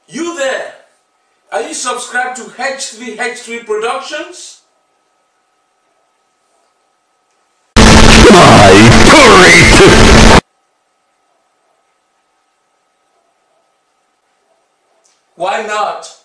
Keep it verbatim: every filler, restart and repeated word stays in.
You there, are you subscribed to H three H three Productions? My porridge! Why not?